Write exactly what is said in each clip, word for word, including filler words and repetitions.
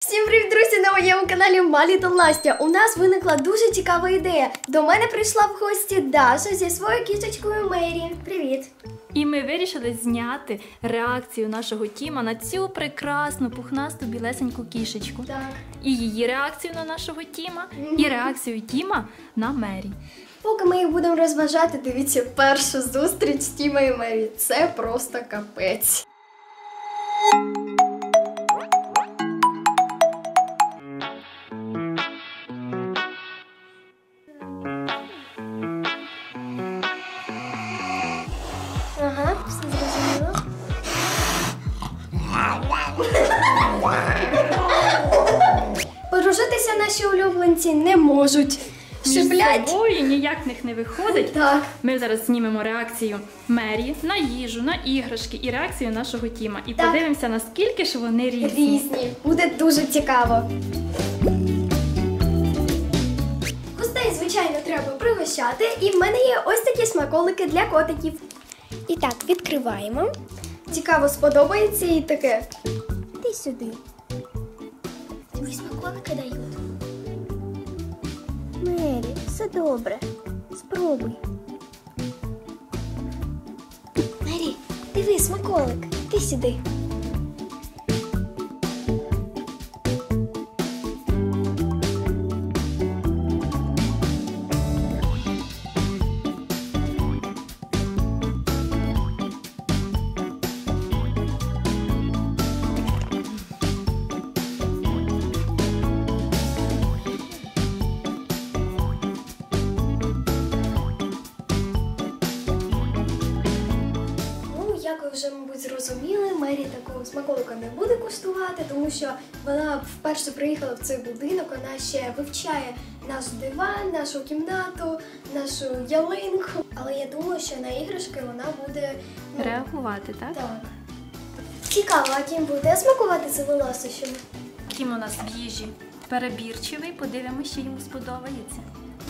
Всім привіт, друзі, на моєму каналі My Little Настя. У нас виникла дуже цікава ідея. До мене прийшла в гості Даша зі своєю кішечкою Мері. Привіт! І ми вирішили зняти реакцію нашого Тіма на цю прекрасну пухнасту білесеньку кішечку. Так. І її реакцію на нашого Тіма, і реакцію Тіма на Мері. Поки ми їх будемо розважати, дивіться першу зустріч з Тіма і Мері. Це просто капець. Ага, все зрозуміло. Подружитися наші улюбленці не можуть. Шиблять. Між собою ніяк в них не виходить. Так. Ми зараз знімемо реакцію Мері на їжу, на іграшки і реакцію нашого Тіма. І Так. подивимося, наскільки ж вони різні. Різні. Буде дуже цікаво. Гостей, звичайно, треба пригощати. І в мене є ось такі смаколики для котиків. І так, відкриваємо. Цікаво, сподобається і таке. Іди сюди. Тобі смаколики дають. Мері, все добре. Спробуй. Мері, диви, смаколик. Іди сюди. Як ви вже, мабуть, зрозуміли, Мері такого смаколика не буде куштувати, тому що вона вперше приїхала в цей будинок, вона ще вивчає наш диван, нашу кімнату, нашу ялинку. Але я думаю, що на іграшки вона буде ну, Реагувати, так? так. Цікаво, а ким буде смакувати цими ласощами? Тім у нас в їжі перебірчивий, подивимося, що йому сподобається.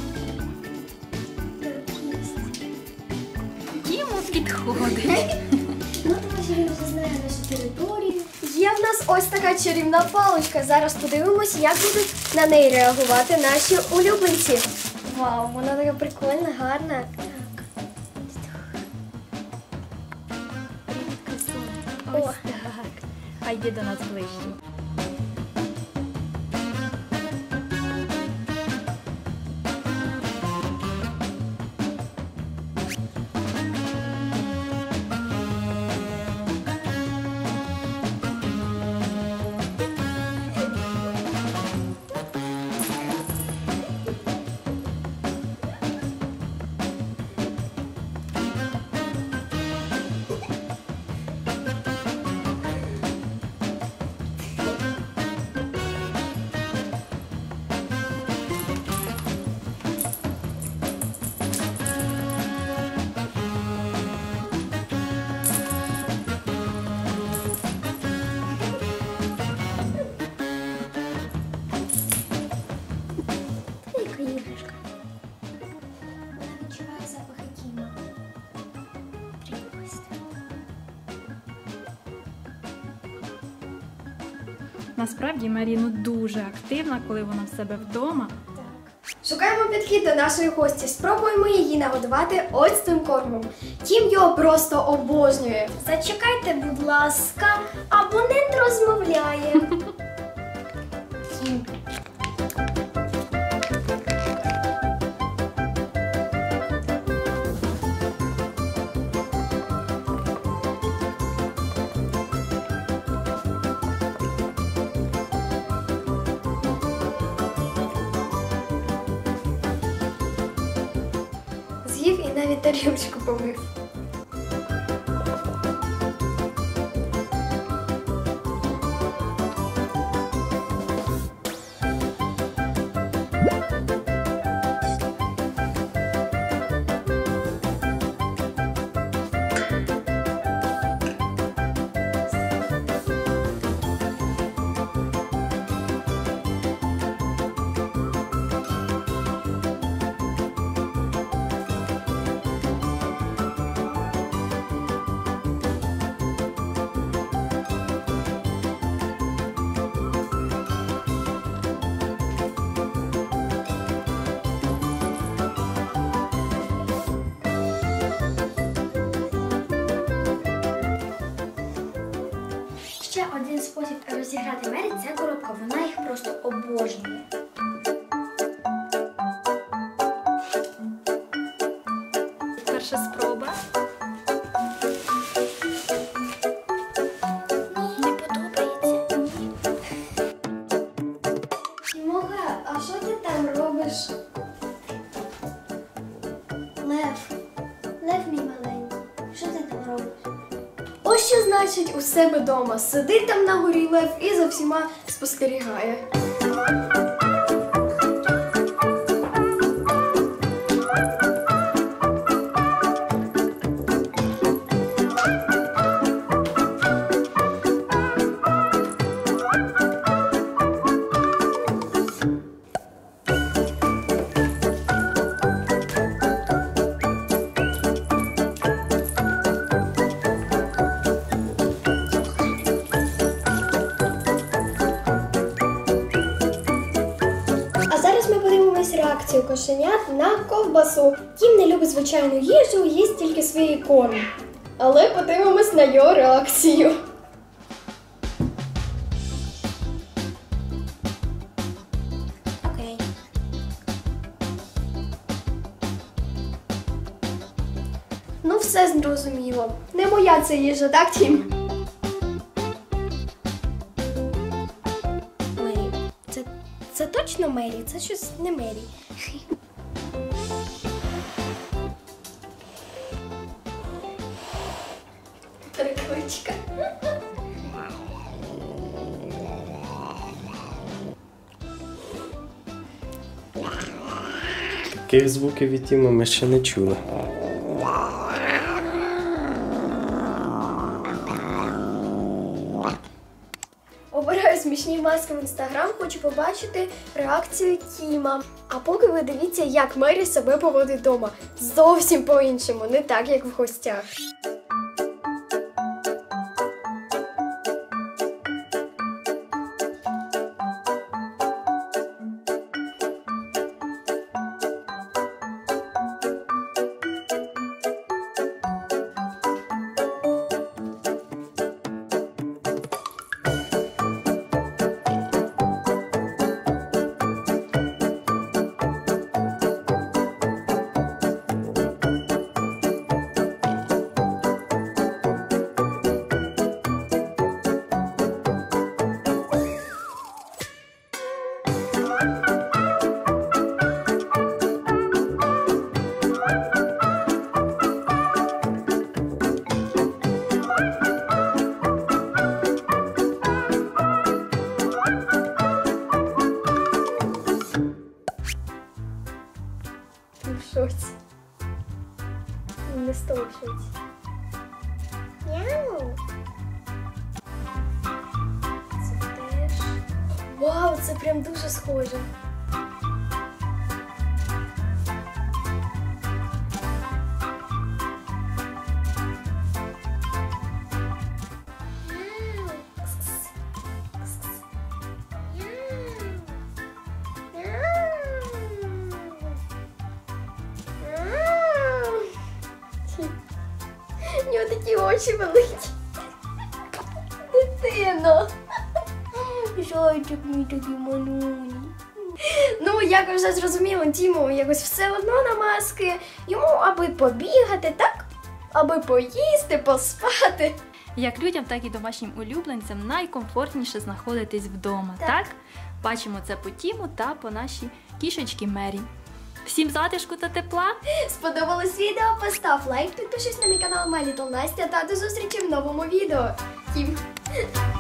Тіму підходить. Ну, тому що він вже знає нашу територію. Є в нас ось така чарівна паличка. Зараз подивимось, як будуть на неї реагувати наші улюбленці. Вау, вона така прикольна, гарна. Ось О. так. А йди до нас ближче. Яка іграшка. Вона відчуває запахи Тіма. Прикольно. Насправді Мері ну, дуже активна, коли вона в себе вдома. Шукаємо підхід до нашої гості. Спробуємо її нагодувати ось цим кормом. Тім його просто обожнює. Зачекайте, будь ласка, абонент розмовляє. Тім. З'їв і навіть тарілочку помив. Ще один спосіб розіграти Мері – це коробка. Вона їх просто обожнює. Перша спроба. Не подобається? Ні. Тімога, а що ти там робиш? Лев. Лев мій маленький. Що ти там робиш? Ось що значить у себе вдома. Сидить там на горі лев і за всіма спостерігає. А зараз ми подивимось реакцію кошенят на ковбасу. Тім не любить звичайну їжу, їсть тільки свій корм. Але подивимось на його реакцію. Окей. Ну все зрозуміло. Не моя це їжа, так, Тім? Мері. Це, це точно Мері? Це щось не Мері. Перекличка. Таких звуків від Тіма ми ще не чули. Обираю смішні маски в інстаграм, хочу побачити реакцію Тіма. А поки ви дивіться, як Мері себе поводить вдома. Зовсім по-іншому, не так, як в гостях. В шоці. Не з того в шоці. Мяу. Це теж. Вау, це прям дуже схоже. У нього такі очі великі. Дитино. Зайчик мій такий малюній. Ну, як ви вже зрозуміли, Тіму якось все одно на маски. Йому аби побігати, так? Аби поїсти, поспати. Як людям, так і домашнім улюбленцям найкомфортніше знаходитись вдома, так? Так. Бачимо це по Тіму та по нашій кішечці Мері. Всім затишку та тепла! Сподобалось відео? Постав лайк, підпишись на мій канал My Little Настя та до зустрічі в новому відео. Тім.